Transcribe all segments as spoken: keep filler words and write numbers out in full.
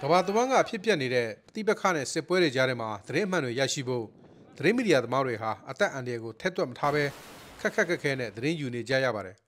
ကဘာတဝမ်းကဖြစ်ပျက်နေတဲ့တိပခနဲ့စစ်ပွဲတွေကြားထဲမှာသတင်းမှန်တွေရရှိဖို့သတင်းမီဒီယာသမားတွေဟာအသက်အန္တရာယ်ကိုထက်သွက်မထားဘဲခက်ခက်ခက်ခဲနဲ့သတင်းယူနေကြရပါတယ်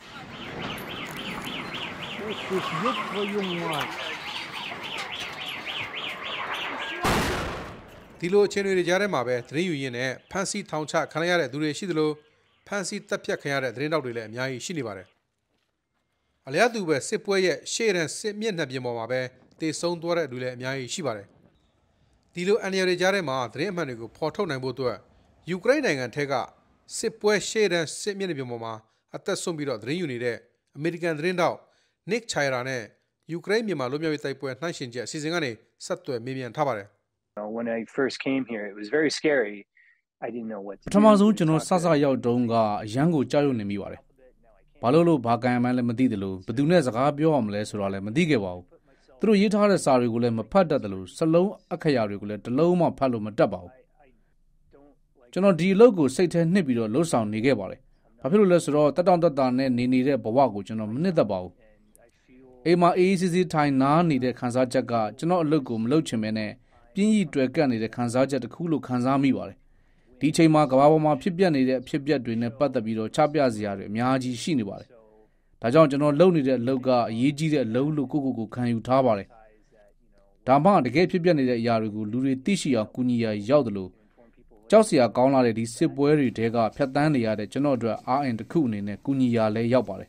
ဒီလိုအခြေအနေတွေကြားထဲမှာပဲသတင်းယူရင်းနဲ့ဖန်စီထောင်ချခံရတဲ့သူတွေရှိသလိုဖန်စီတပ်ဖြတ်ခံရတဲ့သတင်းတောက်တွေလည်းအများကြီးရှိနေပါတယ်အလျားတူပဲစစ်ပွဲရဲ့ရှေ့ရန်စစ်မျက်နှာပြင်ပေါ်မှာပဲတေဆုံးသွားတဲ့လူလည်းအများကြီးရှိပါတယ်ဒီလိုအန်ရတွေကြားထဲမှာသတင်းအမှန်တွေကိုဖော်ထုတ်နိုင်ဖို့အတွက်ယူကရိန်းနိုင်ငံထက်ကစစ်ပွဲရှေ့ရန်စစ်မျက်နှာပြင်ပေါ်မှာအသက်ဆုံးပြီးတော့သတင်းယူနေတဲ့အမေရိကန်သတင်းတောက် Nick Chira နဲ့ယူကရိန်းမြန်မာလူမျိုးရေးတိုက်ပွဲနှိုင်းယှဉ်ချက်အစီအစဉ်ကနေဆက်သွယ်မေးမြန်းထားပါတယ် When I first came here it was very scary I didn't know what to do ပထမဆုံးကျွန်တော်စစရောက်တုန်းကအရန်ကိုကြောက်ရွံ့နေမိပါတယ်ဘာလို့လို့ဘာကံမှန်းလည်းမသိတယ်လို့ဘယ်သူနဲ့စကားပြောအောင်မလဲဆိုတော့လည်းမသိခဲ့ပါဘူးသူတို့ရေးထားတဲ့စာတွေကိုလည်းမဖတ်တတ်တယ်လို့စလုံးအခရာတွေကိုလည်းတလုံးမှဖတ်လို့မတတ်ပါဘူးကျွန်တော်ဒီအလုပ်ကိုစိတ်ထဲနှစ်ပြီးတော့လှုပ်ဆောင်နေခဲ့ပါတယ်ဘာဖြစ်လို့လဲဆိုတော့တက်တောင့်တက်တာနဲ့နေနေတဲ့ဘဝကိုကျွန်တော်မနှစ်သက်ပါဘူးအိမ်မှာအေးအေးဆေးဆေးထိုင်နားနေတဲ့ခံစားချက်ကကျွန်တော်အလုပ်ကိုမလုပ်ချင်မဲနဲ့ပြင်းကြီးတွေ့ကပ်နေတဲ့ခံစားချက်တစ်ခုလို့ခံစားမိပါတယ်ဒီအချိန်မှာကမ္ဘာပေါ်မှာဖြစ်ပျက်နေတဲ့အဖြစ်အပျက်တွေနဲ့ပတ်သက်ပြီးတော့ချပြစရာတွေအများကြီးရှိနေပါတယ်ဒါကြောင့်ကျွန်တော်လုပ်နေတဲ့အလုပ်ကအရေးကြီးတဲ့အလုပ်လို့ကိုကိုကိုခံယူထားပါတယ်ဒါမှတကယ်ဖြစ်ပျက်နေတဲ့အရာတွေကိုလူတွေသိရှိအောင်ကူညီရရောက်တယ်လို့ကြောက်စရာကောင်းလာတဲ့ဒီစစ်ပွဲတွေတဲကဖျက်ဆီးနေရတဲ့ကျွန်တော်တို့အားအင်တစ်ခုအနေနဲ့ကူညီရလဲရောက်ပါတယ်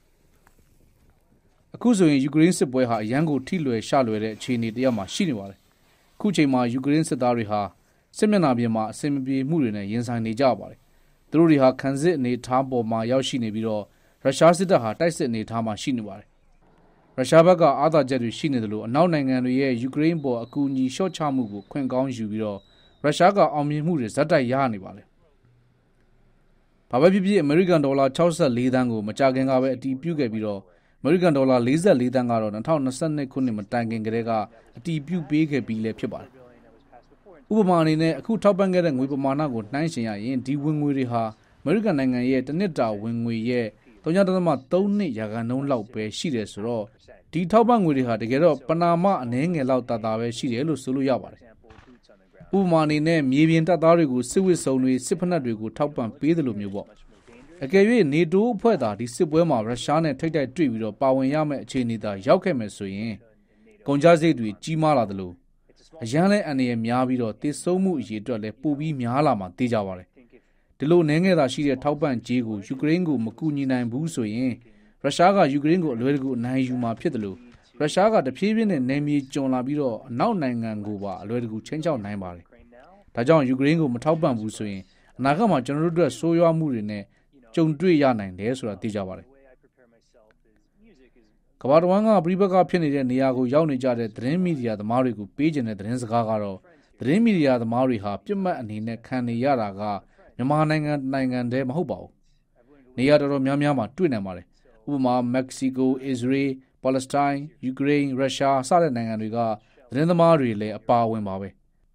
အခုဆိုရင်ယူကရိန်းစစ်ပွဲဟာအရန်ကိုထိလွယ်ရှလွယ်တဲ့အခြေအနေတရက်မှာရှိနေပါတယ်အခုချိန်မှာယူကရိန်းစစ်သားတွေဟာစစ်မျက်နှာပြင်မှာအစင်မပြေမှုတွေနဲ့ရင်ဆိုင်နေကြပါတယ်သူတို့တွေဟာခံစစ်အနေထားပေါ်မှာရောက်ရှိနေပြီးတော့ရုရှားစစ်တပ်ဟာတိုက်စစ်အနေထားမှာရှိနေပါတယ်ရုရှားဘက်ကအာသာချက်တွေရှိနေတယ်လို့အနောက်နိုင်ငံတွေရဲ့ယူကရိန်းပေါ်အကူအညီလျှော့ချမှုကိုခွင့်ကောင်းယူပြီးတော့ရုရှားကအောင်မြင်မှုတွေဇက်တိုက်ရနေပါတယ်ဘာပဲဖြစ်ဖြစ်အမေရိကန်ဒေါ်လာ၆၄သန်းကိုမကြခင်ကပဲအတည်ပြုခဲ့ပြီးတော့အမေရိကန်ဒေါ်လာ၄၄သန်းကတော့၂၀၂၂ခုနှစ်မတိုင်ခင်ကတည်းကအတည်ပြုပေးခဲ့ပြီးလည်းဖြစ်ပါတယ်ဥပမာအနေနဲ့အခုထောက်ပံ့ခဲ့တဲ့ငွေပမာဏကိုနှိုင်းယှဉ်ရရင်ဒီဝင်ငွေတွေဟာအမေရိကန်နိုင်ငံရဲ့တစ်နှစ်တာဝင်ငွေရဲ့၃.၃ နှစ်ရာခိုင်နှုန်းလောက်ပဲရှိတယ်ဆိုတော့ဒီထောက်ပံ့ငွေတွေဟာတကယ်တော့ပနာမအနည်းငယ်လောက်တာတာပဲရှိတယ်လို့ဆိုလို့ရပါတယ်ဥပမာအနေနဲ့မြေပြင်တပ်သားတွေကိုစစ်ဝစ်စုံတွေစစ်ဖက်နှက်တွေကိုထောက်ပံ့ပေးတယ်လို့မျိုးပေါ့အကယ်၍နေတိုးအဖွဲ့သားဒီစစ်ပွဲမှာရုရှားနဲ့ထိတ်တိုက်တွေ့ပြီးတော့ပါဝင်ရမယ့်အခြေအနေသာရောက်ခဲ့မယ်ဆိုရင်ကုန်ကျစရိတ်တွေကြီးမားလာတယ်လို့အရန်လဲအန်ရများပြီးတော့တည်ဆုံမှုအရေးအတွက်လည်းပိုပြီးများလာမှသိကြပါတယ်ဒီလိုနည်းငယ်သာရှိတဲ့ထောက်ပံ့ကြေးကိုယူကရိန်းကိုမကူညီနိုင်ဘူးဆိုရင်ရုရှားကယူကရိန်းကိုအလွယ်တကူအနိုင်ယူမှာဖြစ်တယ်လို့ရုရှားကတဖြည်းဖြည်းနဲ့နယ်မြေကျွံလာပြီးတော့အနောက်နိုင်ငံကိုပါအလွယ်တကူချင်းချောက်နိုင်ပါတယ်ဒါကြောင့်ယူကရိန်းကိုမထောက်ပံ့ဘူးဆိုရင်အနာဂတ်မှာကျွန်တော်တို့အတွက်ဆိုးရွားမှုတွေနဲ့ကြုံတွေ့ရနိုင်တယ်ဆိုတာသိကြပါတယ်ကမ္ဘာတော်ကပြည်ပကဖြစ်နေတဲ့နေရာကိုရောက်နေကြတဲ့သတင်းမီဒီယာသမားတွေကိုပေးကျင်တဲ့သတင်းစကားကတော့သတင်းမီဒီယာသမားတွေဟာပြစ်မှတ်အနေနဲ့ခံနေရတာကမြန်မာနိုင်ငံနိုင်ငံတည်းမဟုတ်ပါဘူးနေရာတော်တော်များများမှာတွေ့နိုင်ပါတယ်ဥပမာမက္ကဆီကိုအစ္စရေးပါလက်စတိုင်းယူကရိန်းရုရှားစတဲ့နိုင်ငံတွေကသတင်းသမားတွေလည်းအပါအဝင်ပါပဲ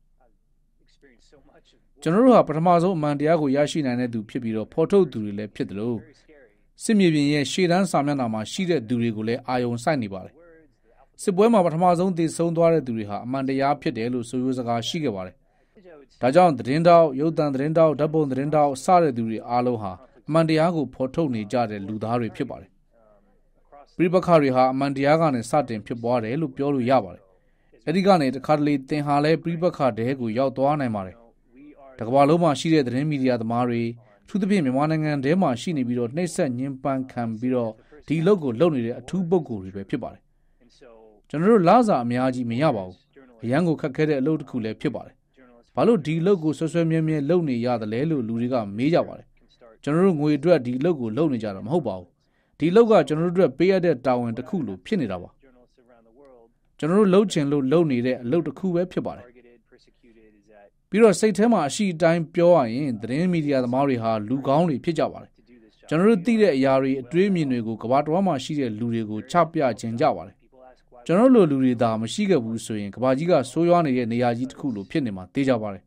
ကျွန်တော်တို့ဟာပထမဆုံးအမှန်တရားကိုရရှိနိုင်တဲ့သူဖြစ်ပြီးတော့ဖော်ထုတ်သူတွေလည်းဖြစ်တယ်လို့စစ်မြေပြင်ရဲ့ရှေ့တန်းစာမျက်နှာမှာရှိတဲ့သူတွေကိုလည်းအာရုံစိုက်နေပါတယ်စစ်ပွဲမှာပထမဆုံးတည်ဆုံသွားတဲ့သူတွေဟာအမှန်တရားဖြစ်တယ်လို့ဆိုရိုးစကားရှိခဲ့ပါတယ်ဒါကြောင့်သတင်းတောက်ရုပ်သံသတင်းတောက်ဓာတ်ပုံသတင်းတောက်စတဲ့သူတွေအားလုံးဟာအမှန်တရားကိုဖော်ထုတ်နေကြတဲ့လူသားတွေဖြစ်ပါတယ်ပြည်ပခါတွေဟာအမှန်တရားကနေစတင်ဖြစ်ပွားတယ်လို့ပြောလို့ရပါတယ်အဲဒီကနေတခါတလေသင်ဟာလည်းပြည်ပခါတဲကိုရောက်သွားနိုင်ပါတယ်တကမ္ဘာလုံးမှာရှိတဲ့သတင်းမီဒီယာသမားတွေအထူးသဖြင့်မြန်မာနိုင်ငံထဲမှာရှိနေပြီးတော့နှိမ့်ဆက်ညှဉ်းပန်းခံပြီးတော့ဒီလုပ်ကိုလုပ်နေတဲ့အထူးပုဂ္ဂိုလ်တွေပဲဖြစ်ပါတယ်ကျွန်တော်တို့လစာအများကြီးမရပါဘူးအရန်ကိုခက်ခဲတဲ့အလုပ်တစ်ခုလည်းဖြစ်ပါတယ်ဘာလို့ဒီလုပ်ကိုဆွဆွဲမြဲမြဲလုပ်နေရတယ်လဲလို့လူတွေကမေးကြပါတယ်ကျွန်တော်တို့ငွေအတွက်ဒီလုပ်ကိုလုပ်နေကြတာမဟုတ်ပါဘူးဒီလုပ်ကကျွန်တော်တို့အတွက်ပေးရတဲ့တာဝန်တစ်ခုလို့ဖြစ်နေတာပါကျွန်တော်တို့လုပ်ချင်လို့လုပ်နေတဲ့အလုပ်တစ်ခုပဲဖြစ်ပါတယ်ပြီးတော့စိတ်ထဲမှာအရှိအတိုင်းပြောရရင်သတင်းမီဒီယာသမားတွေဟာလူကောင်းတွေဖြစ်ကြပါတယ်ကျွန်တော်တို့သိတဲ့အရာတွေအတွေးအမြင်တွေကိုကမ္ဘာတော်မှာရှိတဲ့လူတွေကိုချပြခြင်းကြပါတယ်ကျွန်တော်တို့လူတွေသာမရှိခဲ့ဘူးဆိုရင်ကမ္ဘာကြီးကဆိုးရွားနေတဲ့နေရာကြီးတစ်ခုလိုဖြစ်နေမှာသိကြပါတယ်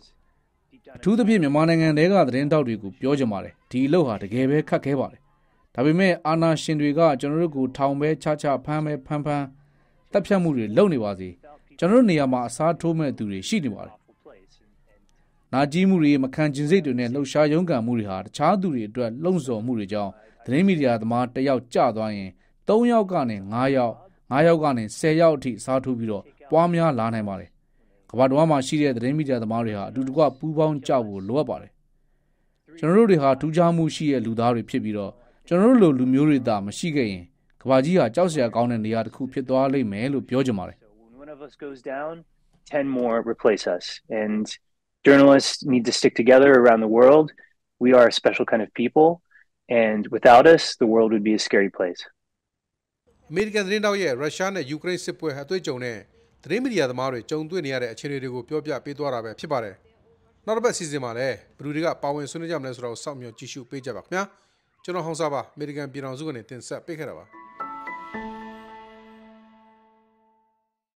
အထူးသဖြင့်မြန်မာနိုင်ငံတဲကသတင်းတောက်တွေကိုပြောကြပါတယ်ဒီအလုပ်ဟာတကယ်ပဲခက်ခဲပါတယ်ဒါပေမဲ့အာဏာရှင်တွေကကျွန်တော်တို့ကိုထောင်ပဲချချဖမ်းပဲဖမ်းဖမ်းတပ်ဖြတ်မှုတွေလုပ်နေပါစေကျွန်တော်တို့နေရာမှာအစားထိုးမဲ့သူတွေရှိနေပါတယ်နာကြီးမှုတွေမခံကျင်စိတ်တွေနဲ့လှုပ်ရှားရုန်းကန်မှုတွေဟာတခြားသူတွေအတွက်လှုံ့ဆော်မှုတွေကြောင့်သတင်းမီဒီယာသမားတစ်ယောက်ကျသွားရင်သုံးယောက်ကနေငါးယောက်ငါးယောက်ကနေဆယ်ယောက်အထိအစားထိုးပြီးတော့ပွားများလာနိုင်ပါတယ်ကမ္ဘာတော်မှာရှိတဲ့သတင်းမီဒီယာသမားတွေဟာအတူတကွပူးပေါင်းကြဖို့လိုအပ်ပါတယ်ကျွန်တော်တို့တွေဟာထူးခြားမှုရှိတဲ့လူသားတွေဖြစ်ပြီးတော့ကျွန်တော်တို့လိုလူမျိုးတွေသာမရှိခဲ့ရင်ကမ္ဘာကြီးဟာကြောက်စရာကောင်းတဲ့နေရာတစ်ခုဖြစ်သွားလိမ့်မယ်လို့ပြောချင်ပါတယ် When one of us goes down, ten more replace us. And journalists need to stick together around the world. We are a special kind of people. And without us, the world would be a scary place. အမေရိကန်သတင်းတောက်ရဲ့ရုရှားနဲ့ယူကရိန်းစစ်ပွဲအတွေ့အကြုံနဲ့သတင်းမီဒီယာသမားတွေကြုံတွေ့နေရတဲ့အခြေအနေတွေကိုပြောပြပေးသွားတာပဲဖြစ်ပါတယ်။နောက်တစ်ပတ်စီစဉ်မှာလည်းဘယ်သူတွေကပါဝင်ဆွေးနွေးကြမလဲဆိုတော့စောင့်မျှော်ကြည့်ရှုပေးကြပါခင်ဗျာ။ကျွန်တော်ဟောင်းစားပါအမေရိကန်ပြည်ထောင်စုကနေတင်ဆက်ပေးခဲ့တာပါ။